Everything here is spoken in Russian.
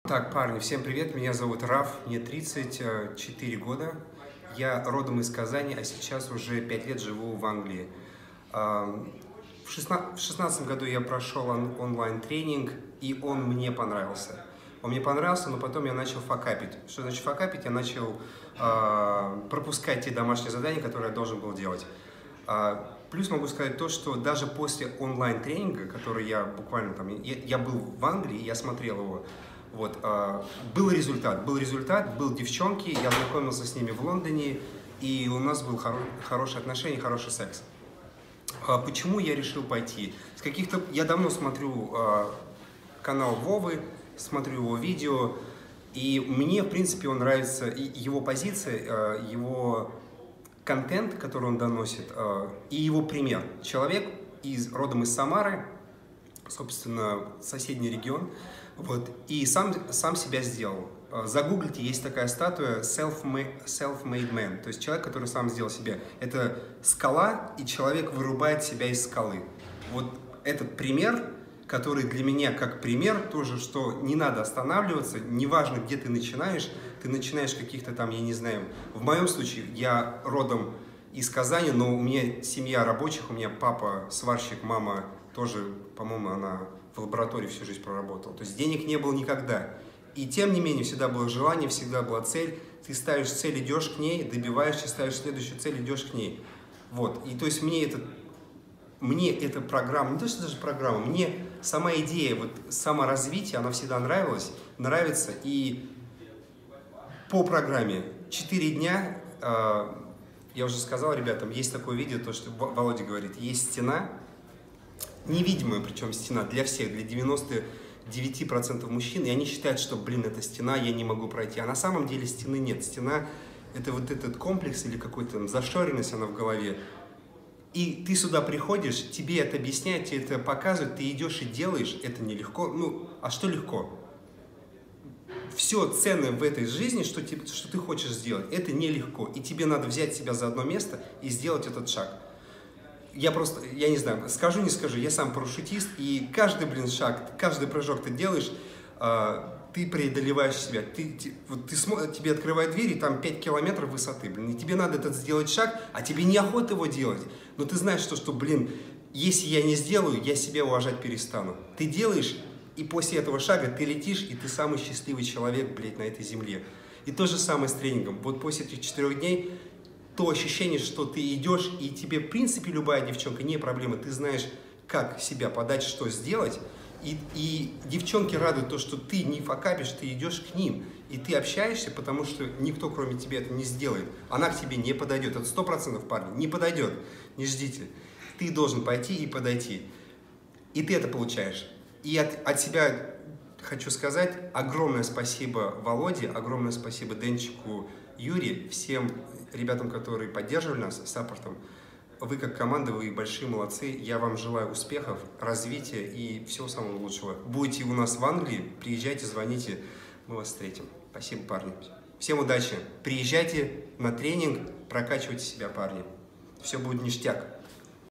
Так, парни, всем привет, меня зовут Раф, мне 34 года, я родом из Казани, а сейчас уже 5 лет живу в Англии. В 16 году я прошел онлайн-тренинг, и он мне понравился. Он мне понравился, но потом я начал факапить. Что значит факапить? Я начал пропускать те домашние задания, которые я должен был делать. Плюс могу сказать то, что даже после онлайн-тренинга, который я буквально там, я был в Англии, я смотрел его, вот, был результат, был девчонки, я знакомился с ними в Лондоне, и у нас был хорошие отношения, хороший секс. Почему я решил пойти? Я давно смотрю канал Вовы, смотрю его видео, и мне, в принципе, он нравится, и его позиция, его контент, который он доносит, и его пример. Человек родом из Самары, собственно, соседний регион, вот, и сам себя сделал. Загуглите, есть такая статуя self-made man, то есть человек, который сам сделал себя. Это скала, и человек вырубает себя из скалы. Вот этот пример, который для меня как пример, тоже, что не надо останавливаться, неважно, где ты начинаешь каких-то там, я не знаю, в моем случае, я родом из Казани, но у меня семья рабочих, у меня папа сварщик, мама тоже, по-моему, она в лаборатории всю жизнь проработала. То есть денег не было никогда. И тем не менее, всегда было желание, всегда была цель. Ты ставишь цель, идешь к ней, добиваешься, ставишь следующую цель, идешь к ней. Вот. И то есть мне эта программа, не то что даже программа, мне сама идея, вот саморазвития, она всегда нравится. И по программе 4 дня, я уже сказал ребятам, есть такое видео, то, что Володя говорит, есть стена, невидимая причем стена для всех, для 99% мужчин, и они считают, что, блин, это стена, я не могу пройти. А на самом деле стены нет. Стена – это вот этот комплекс или какой-то зашоренность, она в голове. И ты сюда приходишь, тебе это объясняют, тебе это показывают, ты идешь и делаешь, это нелегко. Ну, а что легко? Все ценное в этой жизни, что ты хочешь сделать, это нелегко. И тебе надо взять себя за одно место и сделать этот шаг. Я не знаю, скажу, не скажу, я сам парашютист, и каждый, блин, шаг, каждый прыжок ты делаешь, ты преодолеваешь себя. Тебе открывают двери, там 5 километров высоты, блин, и тебе надо этот сделать шаг, а тебе неохота его делать. Но ты знаешь, что, блин, если я не сделаю, я себя уважать перестану. Ты делаешь, и после этого шага ты летишь, и ты самый счастливый человек, блядь, на этой земле. И то же самое с тренингом. Вот после этих 4 дней то ощущение, что ты идешь, и тебе, в принципе, любая девчонка, не проблема, ты знаешь, как себя подать, что сделать, и девчонки радуют то, что ты не факапишь, ты идешь к ним, и ты общаешься, потому что никто, кроме тебя, это не сделает. Она к тебе не подойдет, это 100%, парни, не подойдет, не ждите. Ты должен пойти и подойти, и ты это получаешь. И от себя хочу сказать огромное спасибо Володе, огромное спасибо Денчику, Юре, всем ребятам, которые поддерживали нас саппортом. Вы как команда, вы большие молодцы. Я вам желаю успехов, развития и всего самого лучшего. Будете у нас в Англии, приезжайте, звоните, мы вас встретим. Спасибо, парни. Всем удачи. Приезжайте на тренинг, прокачивайте себя, парни. Все будет ништяк.